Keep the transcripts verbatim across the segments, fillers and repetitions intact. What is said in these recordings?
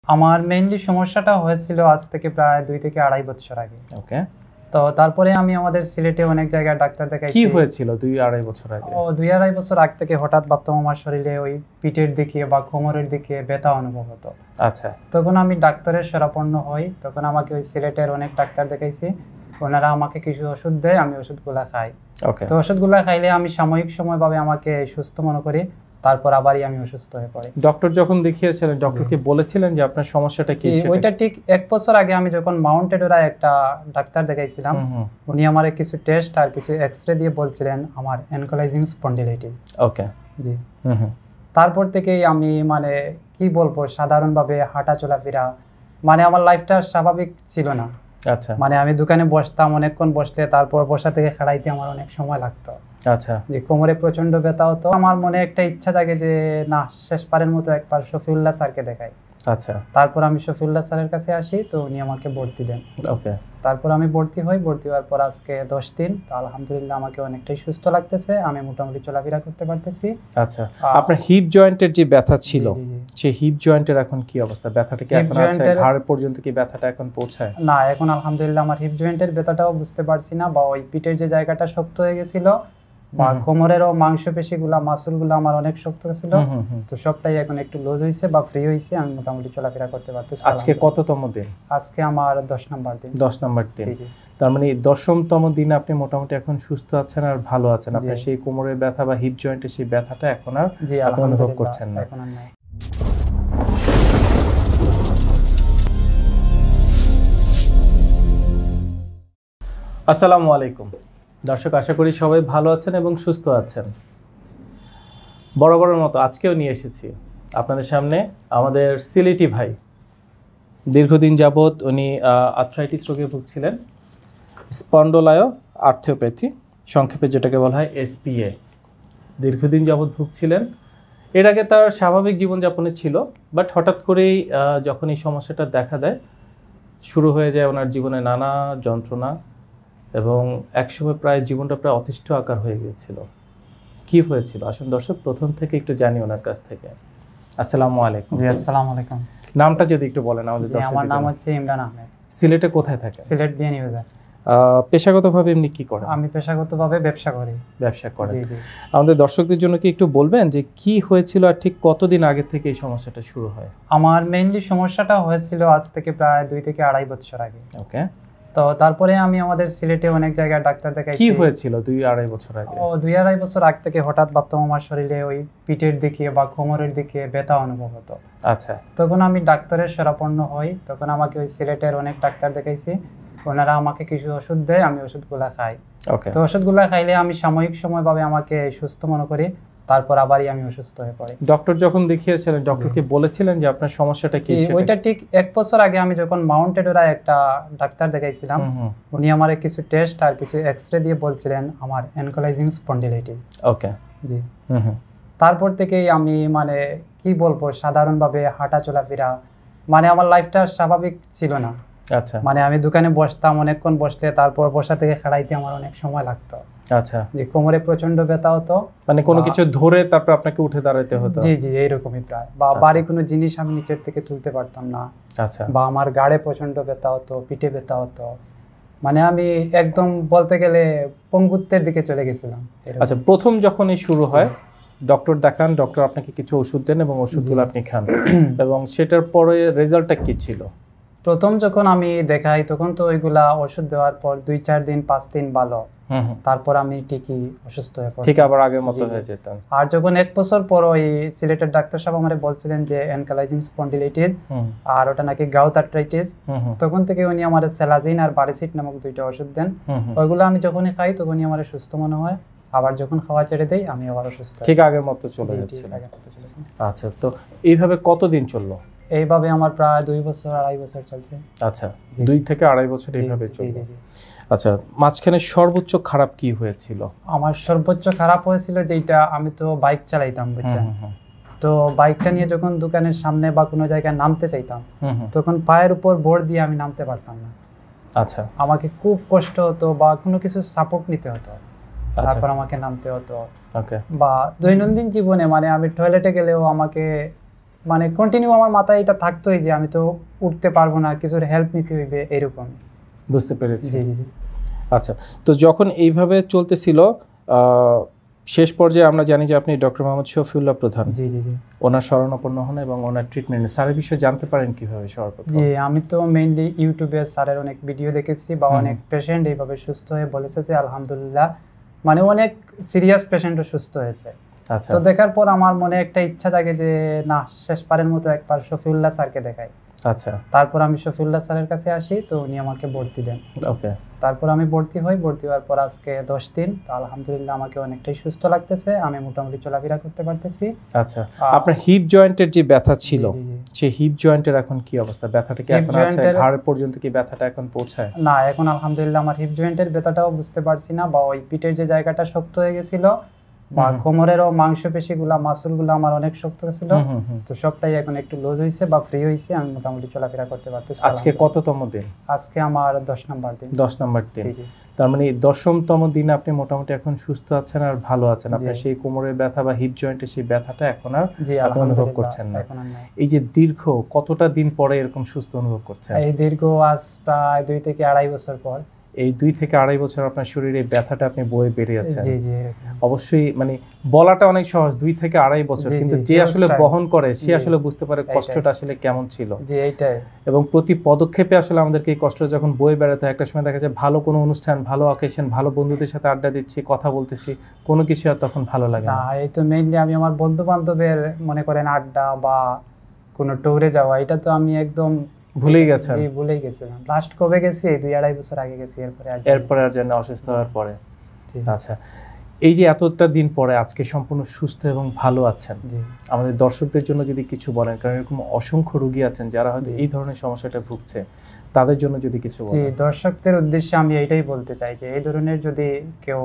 আমার মেইনলি সমস্যাটা হয়েছিল আজ থেকে প্রায় দুই থেকে আড়াই বছর আগে। ওকে। তো তারপরে আমি আমাদের সিলেটে অনেক জায়গায় ডাক্তার দেখাইছি। কি হয়েছিল দুই আড়াই বছর আগে? ও দুই আড়াই বছর আগ থেকে হঠাৎ ভাবতাম আমার শরীরে ওই পিঠের দিকে বা কোমরের দিকে ব্যথা অনুভব হতো। আচ্ছা। তখন আমি ডাক্তারের শরণাপন্ন হই। তখন আমাকে ওই সিলেটের অনেক ডাক্তার দেখাইছি। ওনারা আমাকে কিছু ওষুধ দেয়, আমি ওষুধগুলা খাই। ওকে। তো ওষুধগুলা খাইলে আমি সাময়িক সময়ভাবে আমাকে সুস্থ মনে করি, তারপর আবারই আমি অসুস্থ হয়ে পড়ি। ডক্টর যখন দেখিয়েছিলেন ডক্টর কি বলেছিলেন যে আপনার সমস্যাটা কি? ওইটা ঠিক এক বছর আগে আমি যখন মাউন্টেড ওরায় একটা ডাক্তার দেখাইছিলাম, উনি আমারে কিছু টেস্ট আর কিছু এক্সরে দিয়ে বলছিলেন আমার অ্যানকাইলোজিং স্পন্ডিলাইটিস। ওকে। জি। হুম হুম। তারপর থেকেই আমি মানে কি বলবো, সাধারণভাবে হাঁটা চলাফেরা, মানে আমার লাইফটা স্বাভাবিক ছিল না। আচ্ছা। মানে আমি দোকানে বসতাম, অনেকক্ষণ বসলে তারপর বসা থেকে খাড়াইতে আমার অনেক সময় লাগতো। আচ্ছা। যে কোমরে প্রচন্ড ব্যথা হতো। আমার মনে একটা ইচ্ছা জাগে যে না, শেষবারের মতো একবার শফিউল্লাহ স্যারকে দেখাই। আচ্ছা। তারপর আমি শফিউল্লাহ স্যারের কাছে আসি, তো উনি আমাকে ভর্তি দেন। ওকে। তারপর আমি ভর্তি হই। ভর্তি হওয়ার পর আজকে দশ দিন, তো আলহামদুলিল্লাহ আমাকে অনেকটাই সুস্থ লাগতেছে, আমি মোটামুটি চলাফেরা করতে পারতেছি। আচ্ছা। আপনার হিপ জয়েন্টের যে ব্যথা ছিল, সেই হিপ জয়েন্টের এখন কি অবস্থা? ব্যথাটা কি এখন আছে? ঘাড় পর্যন্ত কি ব্যথাটা এখন পৌঁছায়? না, এখন আলহামদুলিল্লাহ আমার হিপ জয়েন্টের ব্যথাটাও বুঝতে পারছি না, বা ওই পিঠের যে জায়গাটা শক্ত হয়ে গেছিল বা কোমরেরও মাংসপেশিগুলা মাসলগুলো আমার অনেক শক্ত ছিল, তো সবটাই এখন একটু লুজ হইছে বা ফ্রি হইছে, আমি মোটামুটি চলাফেরা করতে পারতেছি। আজকে কততম দিন? আজকে আমার দশ নম্বর দিন। দশ নম্বর দিন। তার মানে দশমতম দিনে আপনি মোটামুটি এখন সুস্থ আছেন আর ভালো আছেন। আপনার সেই কোমরের ব্যথা বা হিপ জয়েন্টের সেই ব্যথাটা এখন আর আপনি অনুভব করছেন না। এখন আর নাই। আসসালামু আলাইকুম দর্শক, আশা করি সবাই ভালো আছেন এবং সুস্থ আছেন। বরাবরের মতো আজকেও নিয়ে এসেছি আপনাদের সামনে আমাদের সিলেটি ভাই। দীর্ঘদিন যাবৎ উনি আর্থ্রাইটিস রোগে ভুগছিলেন, স্পন্ডোলায়ো আর্থ্রোপ্যাথি, সংক্ষেপে যেটাকে বলা হয় এসপিএ। দীর্ঘদিন যাবৎ ভুগছিলেন। এর আগে তার স্বাভাবিক জীবনযাপনে ছিল, বাট হঠাৎ করেই যখন এই সমস্যাটা দেখা দেয়, শুরু হয়ে যায় ওনার জীবনে নানা যন্ত্রণা, এবং একসময় প্রায় জীবনটা প্রায় অতিষ্ঠ আকার হয়ে গিয়েছিল। কি হয়েছিল আসুন দর্শক প্রথম থেকে একটু জানি ওনার কাছ থেকে। আসসালামু আলাইকুম। জি, আসসালামু আলাইকুম। নামটা যদি একটু বলেন আমাদের দর্শকদের। আমার নাম হচ্ছে ইমরান আহমেদ। সিলেটে কোথায় থাকেন? সিলেট বিয়ানীবাজার। পেশাগতভাবে এমনি কি করেন? আমি পেশাগতভাবে ব্যবসা করি। ব্যবসা করেন। আমাদের দর্শকদের জন্য কি একটু বলবেন যে কি হয়েছিল আর ঠিক কতদিন আগে থেকে এই সমস্যাটা শুরু হয়? আমার মেইনলি সমস্যাটা হয়েছিল আজ থেকে প্রায় দুই থেকে আড়াই বছর আগে। ওকে। তো তারপরে আমি আমাদের সিলেটে অনেক জায়গায় ডাক্তার দেখাইছি। কি হয়েছিল দুই আড়াই বছর আগে? ও দুই আড়াই বছর আগ থেকে হঠাৎ ভাবতাম আমার শরীরে ওই পিঠের দিকে বা কোমরের দিকে ব্যথা অনুভব হতো। আচ্ছা। তখন আমি ডাক্তারের শরণাপন্ন হই। তখন আমাকে ওই সিলেটের অনেক ডাক্তার দেখাইছি। ওনারা আমাকে কিছু ওষুধ দেয়, আমি ওষুধগুলা খাই। ওকে। তো ওষুধগুলা খাইলে আমি সাময়িক সময়ভাবে আমাকে সুস্থ মনে করি, তারপর আবারই আমি অসুস্থ হয়ে পড়ি। ডক্টর যখন দেখিয়েছিলেন ডক্টর কি বলেছিলেন যে আপনার সমস্যাটা কি? ওইটা ঠিক এক বছর আগে আমি যখন মাউন্টেড ওরায় একটা ডাক্তার দেখাইছিলাম, উনি আমারে কিছু টেস্ট আর কিছু এক্সরে দিয়ে বলছিলেন আমার অ্যানকাইলোজিং স্পন্ডিলাইটিস। ওকে। জি। হুম হুম। তারপর থেকেই আমি মানে কি বলবো, সাধারণভাবে হাঁটা চলাফেরা, মানে আমার লাইফটা স্বাভাবিক ছিল না। আচ্ছা। মানে আমি দোকানে বসতাম, অনেকক্ষণ বসলে তারপর বসা থেকে খাড়াইতে আমার অনেক সময় লাগতো। আচ্ছা। যে কোমরে প্রচন্ড ব্যথা হতো, মানে কোনো কিছু ধরে তারপর আপনাকে উঠে দাঁড়াতে হতো? জি জি, এইরকমই প্রায়। বা বাড়ি কোনো জিনিস আমি নিচের থেকে তুলতে পারতাম না। আচ্ছা। বা আমার গাড়ে প্রচন্ড ব্যথা হতো, পিঠে ব্যথা হতো, মানে আমি একদম বলতে গেলে পঙ্গুত্বের দিকে চলে গেছিলাম। আচ্ছা, প্রথম যখনই শুরু হয় ডক্টর দেখান, ডক্টর আপনাকে কিছু ওষুধ দেন এবং ওষুধগুলো আপনি খান, এবং সেটার পরে রেজাল্টটা কি ছিল? প্রথম যখন আমি দেখাই তখন তো ওইগুলা ওষুধ দেওয়ার পর দুই চার দিন পাঁচ দিন ভালো, তারপর আমি ঠিকই অসুস্থ হয়ে পড়ি, ঠিক আবার আগের মতো হয়ে যেতাম। আর যখন এক বছর পর ওই সিলেটের ডাক্তার সাহেব আমারে বলছিলেন যে অ্যানকাইলোজিং স্পন্ডিলাইটিস আর ওটা নাকি গাউট আর্থ্রাইটিস, তখন থেকে উনি আমারে সেলাজিন আর বারিসিট নামক দুইটা ওষুধ দেন। ওইগুলো আমি যখনই খাই তখনই আমার সুস্থ মনে হয়, আবার যখন খাওয়া ছেড়ে দেই আমি আবার অসুস্থ, ঠিক আগের মতো চলে যাচ্ছে। আচ্ছা, তো এইভাবে কতদিন চললো? এইভাবে আমার প্রায় দুই বছর আড়াই বছর চলছে। আচ্ছা, দুই থেকে আড়াই বছর এইভাবে চলছে। আচ্ছা, মাঝখানে সর্বোচ্চ খারাপ কি হয়েছিল? আমার সর্বোচ্চ খারাপ হয়েছিল যেটা, আমি তো বাইক চালাইতাম বুঝছেন, তো বাইকটা নিয়ে যখন দোকানের সামনে বা কোনো জায়গায় নামতে চাইতাম তখন পায়ের উপর ভর দিয়ে আমি নামতে পারতাম না। আচ্ছা। আমাকে খুব কষ্ট হতো বা কোনো কিছু সাপোর্ট নিতে হতো, তারপর আমাকে নামতে হতো। ওকে। বা দৈনন্দিন জীবনে মানে আমি টয়লেটে গেলেও আমাকে মানে কন্টিনিউ আমার মাথায় এটা থাকতোই যে আমি তো উঠতে পারবো না, কিছুর হেল্প নিতে হইবে, এরকম। বুঝতে পেরেছি। জি জি। আচ্ছা, তো যখন এইভাবে চলতেছিল শেষ পর্যায়ে আমরা জানি যে আপনি ডক্টর মোহাম্মদ শফিউল্লাহ প্রধান, জি জি জি, ওনার শরণাপন্ন হন এবং ওনার ট্রিটমেন্ট স্যারের বিষয়ে জানতে পারেন কিভাবে সর্বপ্রথম? জি আমি তো মেইনলি ইউটিউবে স্যারের অনেক ভিডিও দেখেছি বা অনেক পেশেন্ট এইভাবে সুস্থ হয়ে বলেছে যে আলহামদুলিল্লাহ, মানে অনেক সিরিয়াস পেশেন্টও সুস্থ হয়েছে। আচ্ছা, তো দেখার পর আমার মনে একটা ইচ্ছা জাগে যে না, শেষবারের মতো একবার শফিউল্লাহ স্যারকে দেখাই। আচ্ছা, তারপর আমি শফিউল্লাহ স্যারের কাছে আসি, তো উনি আমাকে ভর্তি দেন। ওকে। তারপর আমি ভর্তি হই, ভর্তি হওয়ার পর আজকে দশ দিন, তো আলহামদুলিল্লাহ আমাকে অনেকটাই সুস্থ লাগতেছে, আমি মোটামুটি চলাফেরা করতে পারতেছি। আচ্ছা, আপনার হিপ জয়েন্টের যে ব্যথা ছিল, জি, জি, জি। সেই হিপ জয়েন্টের এখন কি অবস্থা? ব্যথাটা কি Hip এখন আছে? joint-এর- ঘাড় পর্যন্ত কি ব্যথাটা এখন পৌঁছায়? না, এখন আলহামদুলিল্লাহ আমার হিপ জয়েন্টের ব্যথাটাও বুঝতে পারছি না, বা ওই পিঠের যে জায়গাটা শক্ত হয়ে গেছিল বা কোমরেরও মাংসপেশিগুলা মাসুলগুলো আমার অনেক শক্ত ছিল, হুম, হুম, হুম। তো সবটাই এখন একটু লুজ হইছে বা ফ্রি হইছে, আমি মোটামুটি চলাফেরা করতে পারতেছি। আজকে কততম দিন? আজকে আমার দশ নাম্বার দিন। দশ নম্বর দিন। জি, জি। তার মানে দশমতম দিনে আপনি মোটামুটি এখন সুস্থ আছেন আর ভালো আছেন। জি। আপনার সেই কোমরের ব্যথা বা হিপ জয়েন্টের সেই ব্যথাটা এখন আর জি আপনি অনুভব আলহামদুলিল্লাহ, করছেন না। এখন আর নাই। এই যে দীর্ঘ কতটা দিন পরে এরকম সুস্থ অনুভব করছেন? এই দীর্ঘ আজ প্রায় দুই থেকে আড়াই বছর পর। এই দুই থেকে আড়াই বছর আপনার শরীরে এই ব্যথাটা আপনি বয়ে বেরিয়েছেন। জি জি এরকম। অবশ্যই মানে বলাটা অনেক সহজ, দুই থেকে আড়াই বছর, জি, কিন্তু জি, যে huge আসলে time। বহন করে সে জি। আসলে বুঝতে পারে এইটাই। কষ্টটা আসলে কেমন ছিল। জি এইটাই। এবং প্রতি পদক্ষেপে আসলে আমাদেরকে এই কষ্ট যখন বয়ে বেড়াতে হয়, একটা সময় দেখা যায় ভালো কোনো অনুষ্ঠান, ভালো অকেশন, ভালো বন্ধুদের সাথে আড্ডা দিচ্ছি, কথা বলতেছি, কোনো কিছু আর তখন ভালো লাগে না, না। এই তো মেইনলি আমি আমার বন্ধু বান্ধবের মনে করেন আড্ডা বা কোনো ট্যুরে যাওয়া, এটা তো আমি একদম ভুলেই গেছেন। জি, ভুলেই গেছিলাম। লাস্ট কবে গেছি? দুই আড়াই বছর আগে গেছি, এরপরে আর যাইনি। এরপরে আর যেন অসুস্থ হওয়ার পরে। জি, আচ্ছা, এই যে এতটা দিন পরে আজকে সম্পূর্ণ সুস্থ এবং ভালো আছেন, জি। আমাদের দর্শকদের জন্য যদি কিছু বলেন, কারণ এরকম অসংখ্য রোগী আছেন যারা হয়তো জি। এই ধরনের সমস্যাটা ভুগছে, তাদের জন্য যদি কিছু জি, বলেন। দর্শকদের উদ্দেশ্যে আমি এইটাই বলতে চাই যে এই ধরনের যদি কেউ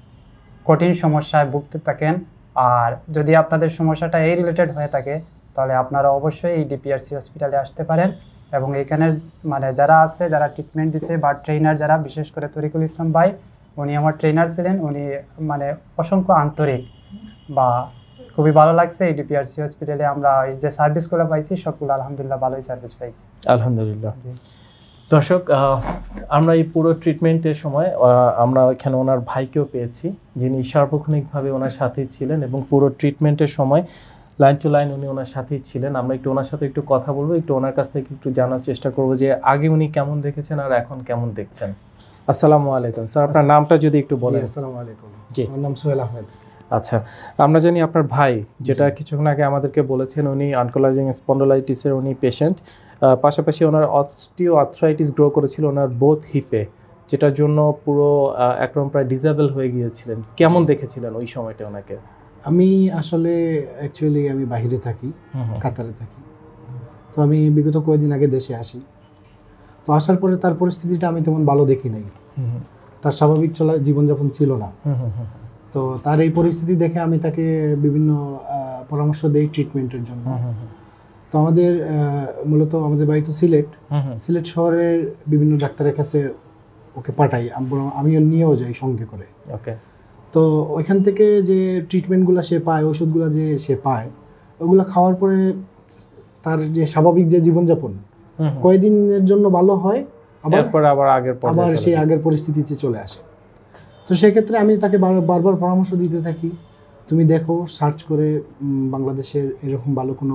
কঠিন সমস্যায় ভুগতে থাকেন আর যদি আপনাদের সমস্যাটা এই রিলেটেড হয়ে থাকে, তাহলে আপনারা অবশ্যই এই ডিপিআরসি হসপিটালে আসতে পারেন। এবং এখানের মানে যারা আছে, যারা ট্রিটমেন্ট দিছে বা ট্রেনার যারা, বিশেষ করে তরিকুল ইসলাম ভাই, উনি আমার ট্রেনার ছিলেন, উনি মানে অসংখ্য আন্তরিক, বা খুবই ভালো লাগছে এই ডিপিআরসি হসপিটালে আমরা এই যে সার্ভিসগুলো পাইছি সবগুলো আলহামদুলিল্লাহ ভালোই সার্ভিস পাইছি। আলহামদুলিল্লাহ। জি। দর্শক, আহ, আমরা এই পুরো ট্রিটমেন্টের সময় আহ, আমরা এখানে ওনার ভাইকেও পেয়েছি, যিনি সার্বক্ষণিকভাবে ওনার সাথেই ছিলেন এবং পুরো ট্রিটমেন্টের সময় লাইন টু লাইন উনি ওনার সাথেই ছিলেন। আমরা একটু ওনার সাথে একটু কথা বলবো, একটু ওনার কাছ থেকে একটু জানার চেষ্টা করবো যে আগে উনি কেমন দেখেছেন আর এখন কেমন দেখছেন। আসসালামু আলাইকুম স্যার, আপনার নামটা যদি একটু বলেন। আসসালামু আলাইকুম। জি। আমার নাম সোহেল আহমেদ। আচ্ছা, আমরা জানি আপনার ভাই, যেটা কিছুক্ষণ আগে আমাদেরকে বলেছেন, উনি আনকোলাইজিং স্পন্ডোলাইটিসের উনি পেশেন্ট, পাশাপাশি ওনার অস্টিও আর্থ্রাইটিস গ্রো করেছিল ওনার বোথ হিপে, যেটার জন্য পুরো আহ, একদম প্রায় ডিসেবল হয়ে গিয়েছিলেন। কেমন দেখেছিলেন ওই সময়টা ওনাকে? আমি আসলে অ্যাকচুয়ালি আমি বাইরে থাকি, কাতারে থাকি। তো আমি বিগত কয়েকদিন আগে দেশে আসি। তো আসার পরে তার পরিস্থিতিটা আমি তেমন ভালো দেখি নাই। তার স্বাভাবিক চলা জীবনযাপন ছিল না। তো তার এই পরিস্থিতি দেখে আমি তাকে বিভিন্ন আহ, পরামর্শ দেই ট্রিটমেন্টের জন্য। তো আমাদের আহ, মূলত আমাদের বাড়ি তো সিলেট, সিলেট শহরের বিভিন্ন ডাক্তারের কাছে ওকে পাঠাই, আম- আমিও নিয়েও যাই সঙ্গে করে। ওকে। তো ওইখান থেকে যে ট্রিটমেন্টগুলো সে পায়, ওষুধগুলো যে সে পায়, ওগুলো খাওয়ার পরে তার যে স্বাভাবিক যে জীবনযাপন কয়েকদিনের জন্য ভালো হয়, আবার এরপর আবার আগের আবার পর্যায়ে চলে সেই যায়। আগের পরিস্থিতিতে চলে আসে। তো সেক্ষেত্রে আমি তাকে বার- বারবার পরামর্শ দিতে থাকি, তুমি দেখো সার্চ করে উম, বাংলাদেশের এরকম ভালো কোনো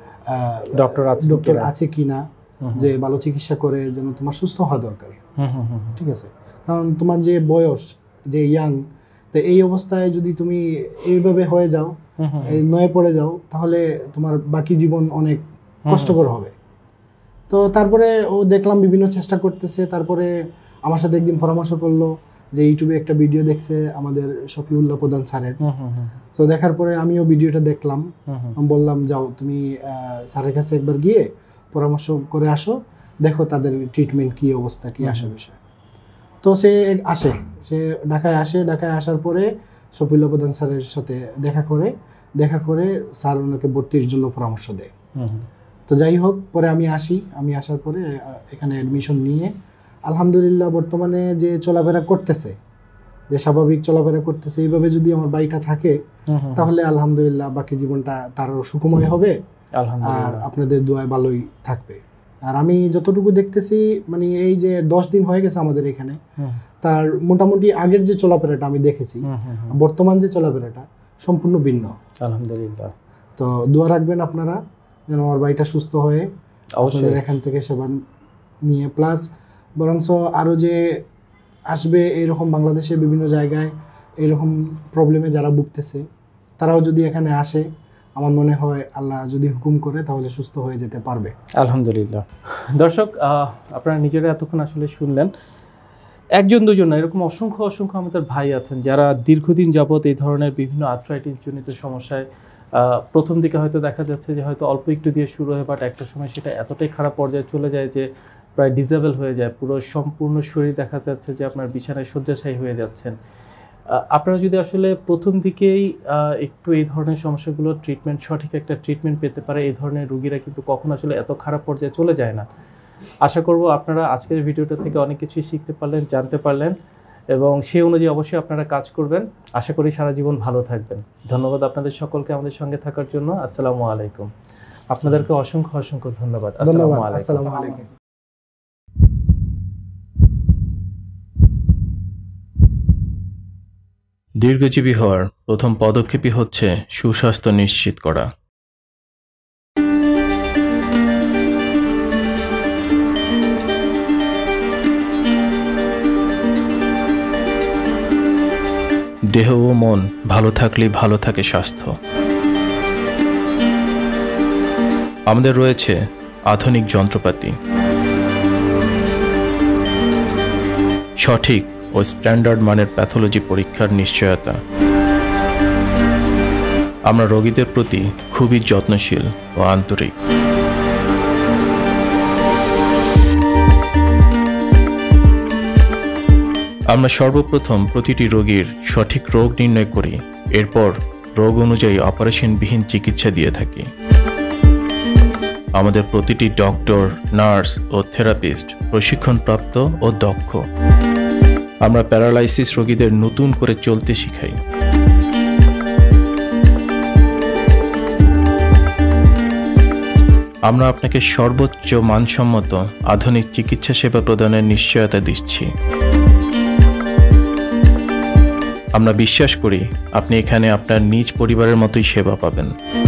ডক্টর আছে ডক্টর কিনা। আছে কিনা যে ভালো চিকিৎসা করে, যেন তোমার সুস্থ হওয়া দরকার। হুম হুম হুম ঠিক আছে, কারণ তোমার যে বয়স, যে ইয়াং, তো এই অবস্থায় যদি তুমি এইভাবে হয়ে যাও, এই নয়ে পড়ে যাও, তাহলে তোমার বাকি জীবন অনেক কষ্টকর হবে। তো তারপরে ও দেখলাম বিভিন্ন চেষ্টা করতেছে। তারপরে আমার সাথে একদিন পরামর্শ করলো যে ইউটিউবে একটা ভিডিও দেখছে আমাদের শফিউল্লাহ প্রধান স্যারের। হুম হুম হুম তো দেখার পরে আমিও ভিডিওটা দেখলাম, আমি বললাম যাও তুমি আহ, স্যারের কাছে একবার গিয়ে পরামর্শ করে আসো, দেখো তাদের ট্রিটমেন্ট কী অবস্থা, কী আসে বিষয়। তো সে আসে, সে ঢাকায় আসে। ঢাকায় আসার পরে শফিউল্লাহ প্রধান স্যারের সাথে দেখা করে দেখা করে স্যার ওনাকে ভর্তির জন্য পরামর্শ দেয়। তো যাই হোক, পরে আমি আসি, আমি আসার পরে আহ, এখানে অ্যাডমিশন নিয়ে আলহামদুলিল্লাহ বর্তমানে যে চলাফেরা করতেছে, যে স্বাভাবিক চলাফেরা করতেছে, এইভাবে যদি আমার বাড়িটা থাকে তাহলে আলহামদুলিল্লাহ বাকি জীবনটা তারও সুখময় হবে আর আপনাদের দোয়ায় ভালোই থাকবে। আর আমি যতটুকু দেখতেছি মানে এই যে দশ দিন হয়ে গেছে আমাদের এখানে, তার মোটামুটি আগের যে চলাফেরাটা আমি দেখেছি, বর্তমান যে চলাফেরাটা সম্পূর্ণ ভিন্ন। আলহামদুলিল্লাহ। তো দোয়া রাখবেন আপনারা যেন আমার ভাইটা সুস্থ হয়ে অবশ্যই এখান থেকে সেবা নিয়ে, প্লাস বরঞ্চ আরও যে আসবে এইরকম বাংলাদেশে বিভিন্ন জায়গায় এইরকম প্রবলেমে যারা ভুগতেছে তারাও যদি এখানে আসে, আমার মনে হয় আল্লাহ যদি হুকুম করে তাহলে সুস্থ হয়ে যেতে পারবে। আলহামদুলিল্লাহ। দর্শক, আপনারা নিজেরা এতক্ষণ আসলে শুনলেন, একজন দুজন না, এরকম অসংখ্য অসংখ্য আমাদের ভাই আছেন যারা দীর্ঘদিন যাবৎ এই ধরনের বিভিন্ন আর্থ্রাইটিস জনিত সমস্যায়, প্রথম দিকে হয়তো দেখা যাচ্ছে যে হয়তো অল্প একটু দিয়ে শুরু হয়, বাট একটা সময় সেটা এতটাই খারাপ পর্যায়ে চলে যায় যে প্রায় ডিসেবল হয়ে যায়, পুরো সম্পূর্ণ শরীর দেখা যাচ্ছে যে আপনার বিছানায় শয্যাশায়ী হয়ে যাচ্ছেন। আপনারা যদি আসলে প্রথম দিকেই একটু এই ধরনের সমস্যাগুলো ট্রিটমেন্ট, সঠিক একটা ট্রিটমেন্ট পেতে পারে, এই ধরনের রুগীরা কিন্তু কখনো আসলে এত খারাপ পর্যায়ে চলে যায় না। আশা করব আপনারা আজকের ভিডিওটা থেকে অনেক কিছুই শিখতে পারলেন, জানতে পারলেন, এবং সেই অনুযায়ী অবশ্যই আপনারা কাজ করবেন। আশা করি সারা জীবন ভালো থাকবেন। ধন্যবাদ আপনাদের সকলকে আমাদের সঙ্গে থাকার জন্য। আসসালামু আলাইকুম। আপনাদেরকে অসংখ্য অসংখ্য ধন্যবাদ। আসসালামু আলাইকুম। দীর্ঘজীবী হওয়ার প্রথম পদক্ষেপই হচ্ছে সুস্বাস্থ্য নিশ্চিত করা। দেহ ও মন ভালো থাকলেই ভালো থাকে স্বাস্থ্য। আমাদের রয়েছে আধুনিক যন্ত্রপাতি, সঠিক ও স্ট্যান্ডার্ড মানের প্যাথোলজি পরীক্ষার নিশ্চয়তা। আমরা রোগীদের প্রতি খুবই যত্নশীল ও আন্তরিক। আমরা সর্বপ্রথম প্রতিটি রোগীর সঠিক রোগ নির্ণয় করি, এরপর রোগ অনুযায়ী অপারেশনবিহীন চিকিৎসা দিয়ে থাকি। আমাদের প্রতিটি ডক্টর, নার্স ও থেরাপিস্ট প্রশিক্ষণপ্রাপ্ত ও দক্ষ। আমরা প্যারালাইসিস রোগীদের নতুন করে চলতে শিখাই। আমরা আপনাকে সর্বোচ্চ মানসম্মত আধুনিক চিকিৎসা সেবা প্রদানের নিশ্চয়তা দিচ্ছি। আমরা বিশ্বাস করি আপনি এখানে আপনার নিজ পরিবারের মতোই সেবা পাবেন।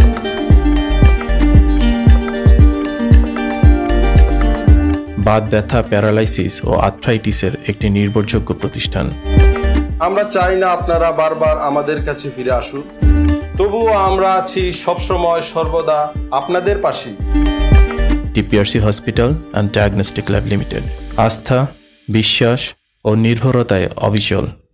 বাত ব্যথা, প্যারালাইসিস ও আর্থ্রাইটিসের একটি নির্ভরযোগ্য প্রতিষ্ঠান। আমরা চাই না আপনারা বারবার আমাদের কাছে ফিরে আসুন, তবুও আমরা আছি সবসময় সর্বদা আপনাদের পাশে। TPRC hospital and diagnostic lab limited, আস্থা, বিশ্বাস ও নির্ভরতায় অবিচল।